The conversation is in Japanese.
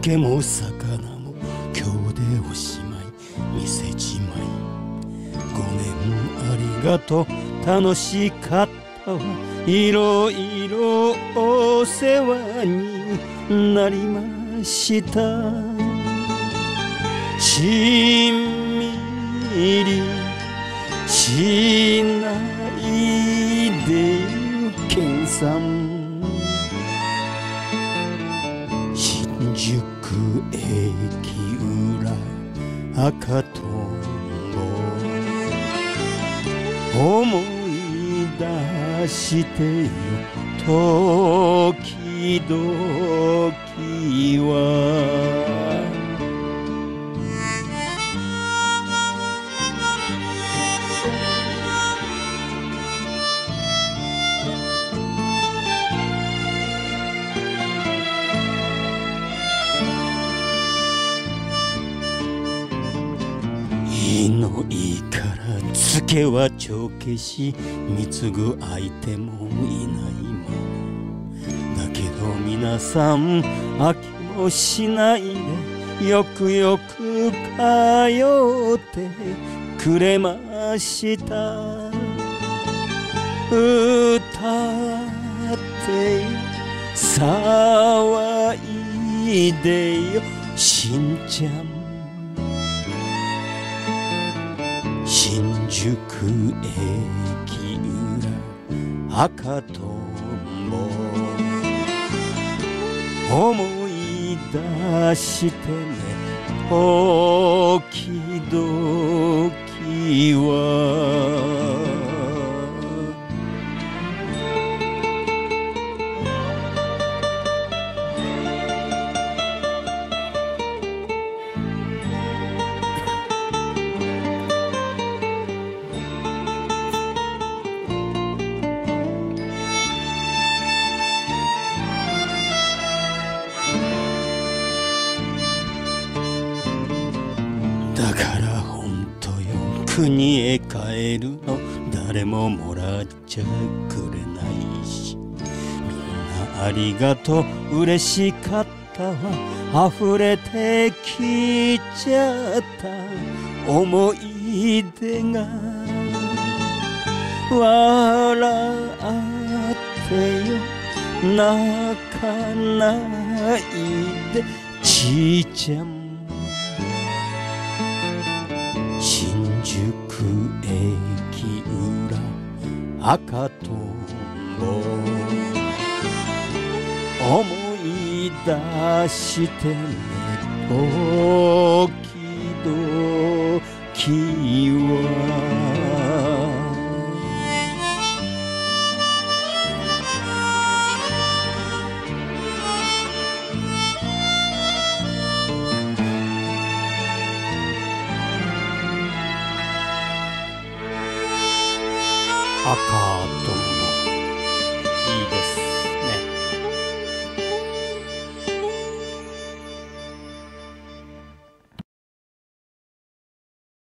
酒も魚も今日でおしまい、店じまい。5年ありがとう、楽しかったわ。いろいろお世話になりました。しんみりしないでよ健さん。新宿駅裏赤とんぼ思い出してよ時々は。いいのいいからつけは帳消し、貢ぐ相手もいないままだけど皆さん飽きもしないでよくよく通ってくれました。歌ってよ騒いでよしんちゃん。新宿駅裏赤とんぼ思い出してね時々は。だから本当よ国へ帰るの誰ももらっちゃくれないし、みんなありがとう嬉しかったわ。溢れてきちゃった思い出が笑ってよ泣かないでちいちゃん。新宿駅裏赤とんぼ思い出してね時々は。赤